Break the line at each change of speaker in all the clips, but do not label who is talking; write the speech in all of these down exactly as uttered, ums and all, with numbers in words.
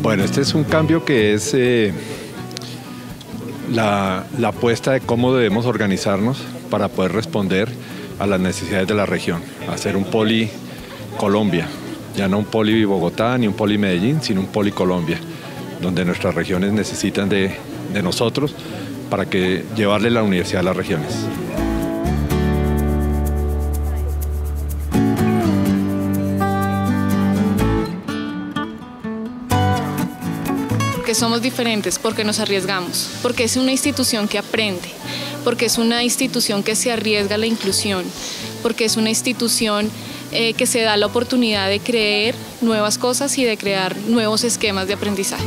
Bueno, este es un cambio que es eh, la, la apuesta de cómo debemos organizarnos para poder responder a las necesidades de la región, hacer un poli Colombia, ya no un poli Bogotá ni un poli Medellín, sino un poli Colombia, donde nuestras regiones necesitan de, de nosotros para que llevarle la universidad a las regiones.
Porque somos diferentes, porque nos arriesgamos, porque es una institución que aprende, porque es una institución que se arriesga a la inclusión, porque es una institución eh, que se da la oportunidad de creer nuevas cosas y de crear nuevos esquemas de aprendizaje.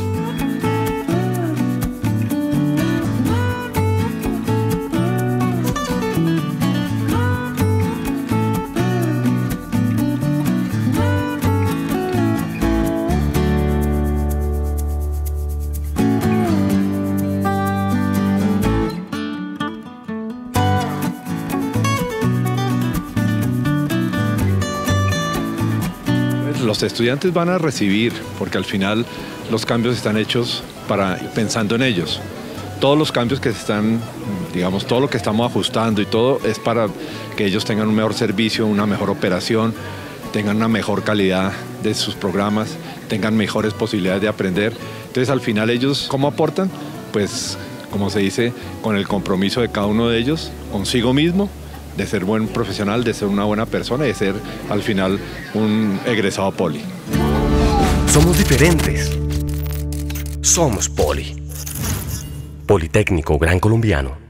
Los estudiantes van a recibir, porque al final los cambios están hechos para, pensando en ellos. Todos los cambios que se están, digamos, todo lo que estamos ajustando y todo es para que ellos tengan un mejor servicio, una mejor operación, tengan una mejor calidad de sus programas, tengan mejores posibilidades de aprender. Entonces, al final ellos, ¿cómo aportan? Pues, como se dice, con el compromiso de cada uno de ellos, consigo mismo, de ser buen profesional, de ser una buena persona y de ser, al final, un egresado poli.
Somos diferentes. Somos poli. Politécnico Gran Colombiano.